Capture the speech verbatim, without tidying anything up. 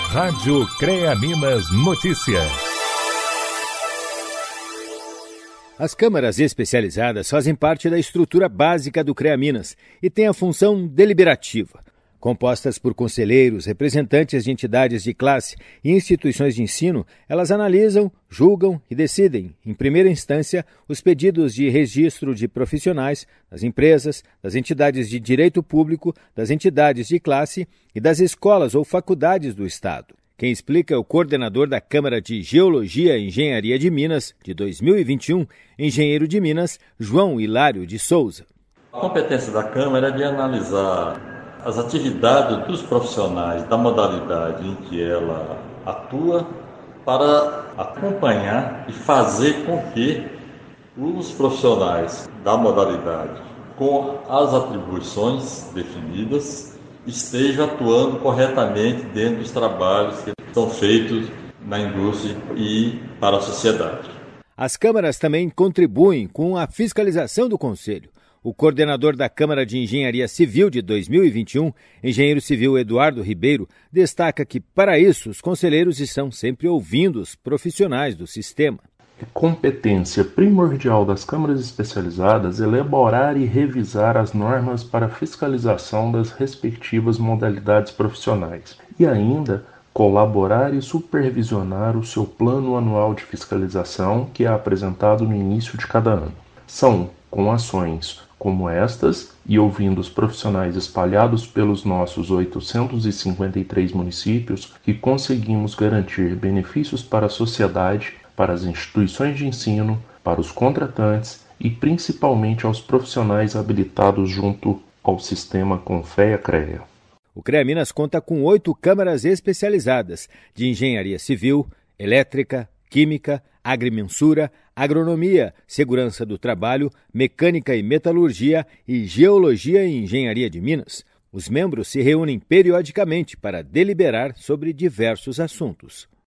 Rádio CREA Minas Notícias. As câmaras especializadas fazem parte da estrutura básica do CREA Minas e têm a função deliberativa. Compostas por conselheiros, representantes de entidades de classe e instituições de ensino, elas analisam, julgam e decidem, em primeira instância, os pedidos de registro de profissionais das empresas, das entidades de direito público, das entidades de classe e das escolas ou faculdades do Estado. Quem explica é o coordenador da Câmara de Geologia e Engenharia de Minas, de dois mil e vinte e um, engenheiro de Minas, João Hilário de Souza. A competência da Câmara é de analisar as atividades dos profissionais da modalidade em que ela atua para acompanhar e fazer com que os profissionais da modalidade, com as atribuições definidas, estejam atuando corretamente dentro dos trabalhos que são feitos na indústria e para a sociedade. As câmaras também contribuem com a fiscalização do Conselho. O coordenador da Câmara de Engenharia Civil de dois mil e vinte e um, engenheiro civil Eduardo Ribeiro, destaca que, para isso, os conselheiros estão sempre ouvindo os profissionais do sistema. É competência primordial das câmaras especializadas elaborar e revisar as normas para fiscalização das respectivas modalidades profissionais e ainda colaborar e supervisionar o seu plano anual de fiscalização que é apresentado no início de cada ano. São com ações como estas e ouvindo os profissionais espalhados pelos nossos oitocentos e cinquenta e três municípios que conseguimos garantir benefícios para a sociedade, para as instituições de ensino, para os contratantes e principalmente aos profissionais habilitados junto ao sistema Confea-CREA. O CREA Minas conta com oito câmaras especializadas de engenharia civil, elétrica, química, agrimensura, agronomia, segurança do trabalho, mecânica e metalurgia e geologia e engenharia de Minas. Os membros se reúnem periodicamente para deliberar sobre diversos assuntos.